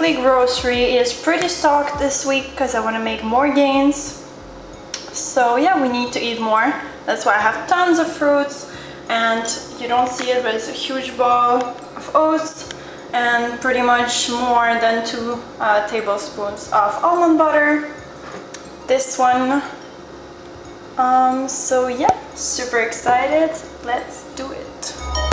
weekly grocery is pretty stocked this week because I want to make more gains. So yeah, we need to eat more. That's why I have tons of fruits, and you don't see it, but it's a huge bowl of oats and pretty much more than 2 tablespoons of almond butter. This one. So yeah, super excited. Let's do it.